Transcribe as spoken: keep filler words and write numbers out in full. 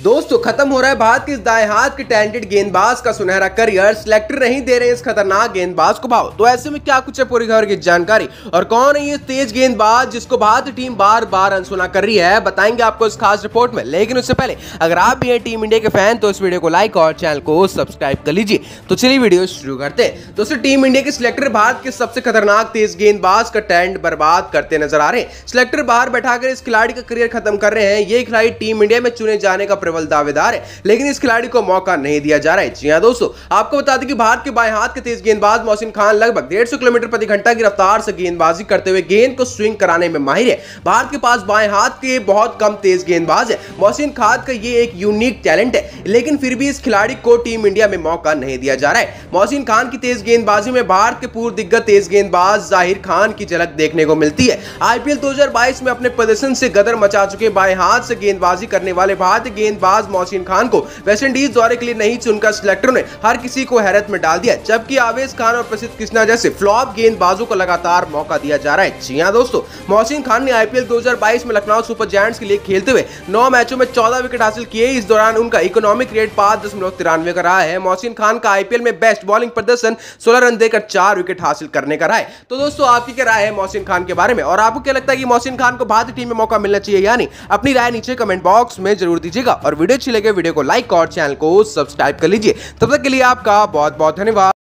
दोस्तों खत्म हो रहा है भारत के इस दाएं हाथ के टैलेंटेड गेंदबाज का सुनहरा करियर। सिलेक्टर नहीं दे रहे हैं इस खतरनाक गेंदबाज को भाव। तो ऐसे में क्या कुछ है पूरी खबर की जानकारी और कौन है ये तेज गेंदबाज जिसको भारतीय टीम बार बार अनसुना कर रही है, बताएंगे आपको इस खास रिपोर्ट में। लेकिन उससे पहले अगर आप भी हैं टीम इंडिया के फैन तो इस वीडियो को लाइक और चैनल को सब्सक्राइब कर लीजिए। तो चलिए वीडियो शुरू करते हैं। दोस्तों टीम इंडिया के सिलेक्टर भारत के सबसे खतरनाक तेज गेंदबाज का टैलेंट बर्बाद करते नजर आ रहे हैं। सिलेक्टर बाहर बैठाकर इस खिलाड़ी का करियर खत्म कर रहे हैं। ये खिलाड़ी टीम इंडिया में चुने जाने का प्रबल दावेदार है, लेकिन इस खिलाड़ी को मौका नहीं दिया जा रहा है। जी हां दोस्तों, आपको बता दें कि भारत के बाएं हाथ के तेज गेंदबाज मोहसिन खान लगभग डेढ़ सौ किलोमीटर प्रति घंटा की रफ्तार से गेंदबाजी करते हुए गेंद को स्विंग कराने में माहिर है। भारत के पास बाएं हाथ के बहुत कम तेज गेंदबाज है। मोहसिन खान का ये एक यूनिक टैलेंट है, लेकिन फिर भी इस खिलाड़ी को टीम इंडिया में मौका नहीं दिया जा रहा है। मोहसिन खान की तेज गेंदबाजी में भारत के पूर्व दिग्गज तेज गेंदबाज जाहिर खान की झलक देखने को मिलती है। आईपीएल दो हज़ार बाईस में अपने प्रदर्शन से गदर मचा चुके बाएं हाथ से गेंदबाजी करने वाले भारतीय गेंदबाज मोहसिन खान को वेस्टइंडीज दौरे के लिए नहीं चुनकर सिलेक्टरों ने हर किसी को हैरत में डाल दिया, जबकि आवेश खान और प्रसिद्ध कृष्णा जैसे फ्लॉप गेंदबाजों को लगातार मौका दिया जा रहा है। जी हां दोस्तों, मोहसिन खान ने आईपीएल दो हज़ार बाईस में लखनऊ सुपर जायंट्स के लिए खेलते हुए नौ मैचों में चौदह विकेट हासिल किए। इस दौरान उनका इकोनॉमिक रेट पांच दशमलव तिरानवे का रहा है। मोहसिन खान का आईपीएल में बेस्ट बॉलिंग प्रदर्शन सोलह रन देकर चार विकेट हासिल करने का रहा है। तो दोस्तों आपकी क्या राय है मोहसिन खान के बारे में और आपको क्या लगता है कि मोहसिन खान को भारतीय टीम में मौका मिलना चाहिए या नहीं? अपनी राय नीचे कमेंट बॉक्स में जरूर दीजिएगा और वीडियो अच्छी लगे वीडियो को लाइक और चैनल को सब्सक्राइब कर लीजिए। तब तक के लिए आपका बहुत बहुत धन्यवाद।